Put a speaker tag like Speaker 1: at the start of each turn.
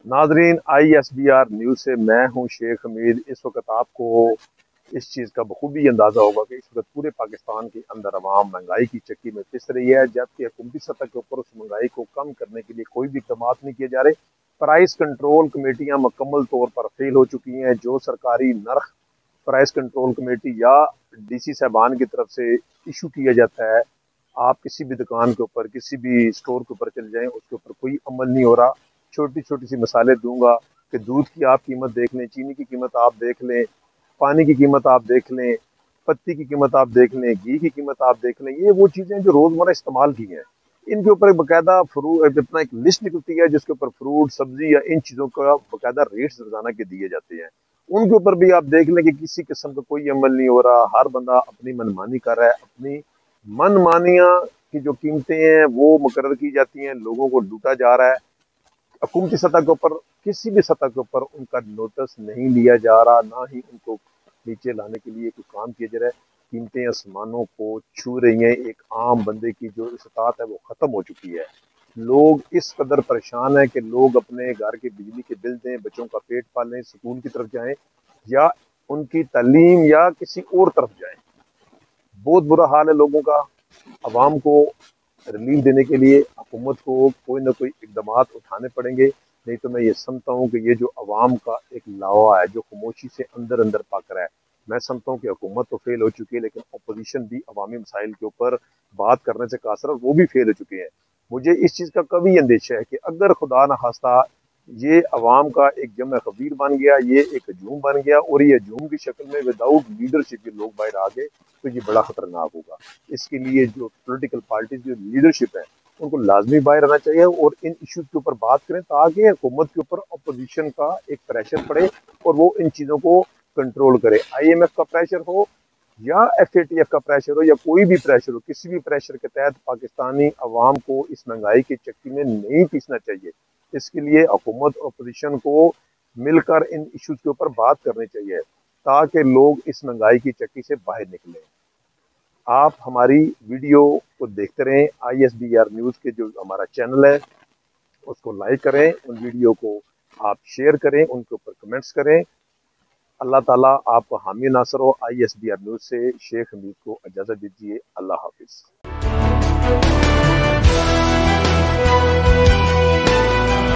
Speaker 1: नाजरीन ISBR news से मैं हूं शेख हमीद। इस वक्त आपको इस चीज़ का बखूबी अंदाज़ा होगा कि इस वक्त पूरे पाकिस्तान के अंदर अवाम महंगाई की चक्की में पिस रही है, जबकि हुकूमती सतह के ऊपर उस महंगाई को कम करने के लिए कोई भी इक़दाम नहीं किए जा रहे। प्राइस कंट्रोल कमेटियाँ मुकम्मल तौर पर फेल हो चुकी हैं। जो सरकारी नर्ख प्राइस कंट्रोल कमेटी या DC साहबान की तरफ से इशू किया जाता है, आप किसी भी दुकान के ऊपर, किसी भी स्टोर के ऊपर चले जाएं, उसके ऊपर कोई अमल नहीं हो रहा। छोटी छोटी सी मिसालें दूंगा कि दूध की आप कीमत देख लें, चीनी की कीमत आप देख लें, पानी की कीमत आप देख लें, पत्ती की कीमत आप देख लें, घी की कीमत आप देख लें। ये वो चीज़ें जो रोज़मर्रा इस्तेमाल की हैं, इनके ऊपर बाकायदा अपना एक लिस्ट निकलती है जिसके ऊपर फ्रूट, सब्जी या इन चीज़ों का बाकायदा रेट्स रोजाना के दिए जाते हैं। उनके ऊपर भी आप देख लें कि किसी किस्म का कोई अमल नहीं हो रहा। हर बंदा अपनी मनमानी कर रहा है। अपनी मनमानियाँ की जो कीमतें हैं वो मुकर्रर की जाती हैं, लोगों को लूटा जा रहा है। हुकूमती सतह के ऊपर, किसी भी सतह के ऊपर उनका नोटिस नहीं लिया जा रहा, ना ही उनको नीचे लाने के लिए कोई काम किया जा रहा है। कीमतें आसमानों को छू रही हैं। एक आम बंदे की जो इस्तात है वो ख़त्म हो चुकी है। लोग इस कदर परेशान हैं कि लोग अपने घर के बिजली के बिल दें, बच्चों का पेट पालें, स्कूल की तरफ जाएं या उनकी तालीम या किसी और तरफ जाएं। बहुत बुरा हाल है लोगों का। आवाम को रिलीफ देने के लिए हुकूमत को कोई ना कोई इकदाम उठाने पड़ेंगे, नहीं तो मैं ये समझता हूँ कि ये जो अवाम का एक लावा है जो खामोशी से अंदर अंदर पक रहा है, मैं समझता हूँ कि हुकूमत तो फेल हो चुकी है, लेकिन अपोजिशन भी अवामी मसाइल के ऊपर बात करने से कासर, वो भी फेल हो चुके हैं। मुझे इस चीज़ का कभी अंदेशा है कि अगर खुदा न खास्ता ये अवाम का एक जम खबीर बन गया, ये एक हजूम बन गया और ये हजूम की शक्ल में विदाउट लीडरशिप के लोग बाहर आ गए, तो ये बड़ा खतरनाक होगा। इसके लिए जो पॉलिटिकल पार्टीज की लीडरशिप है उनको लाजमी बाहर आना चाहिए और इन इश्यूज के ऊपर बात करें, ताकि हुकूमत के ऊपर अपोजिशन का एक प्रेशर पड़े और वो इन चीज़ों को कंट्रोल करे। IMF का प्रेशर हो या FATF का प्रेशर हो या कोई भी प्रेशर हो, किसी भी प्रेशर के तहत पाकिस्तानी अवाम को इस महंगाई की चक्की में नहीं पीसना चाहिए। इसके लिए हुकूमत और अपोजिशन को मिलकर इन इश्यूज के ऊपर बात करनी चाहिए, ताकि लोग इस महंगाई की चक्की से बाहर निकलें। आप हमारी वीडियो को देखते रहें। ISBR न्यूज़ के जो हमारा चैनल है उसको लाइक करें, उन वीडियो को आप शेयर करें, उनके ऊपर कमेंट्स करें। अल्लाह ताला आपको हामी नासर हो। ISBR न्यूज़ से शेख हमीद को इजाज़त दीजिए। अल्लाह हाफिज़।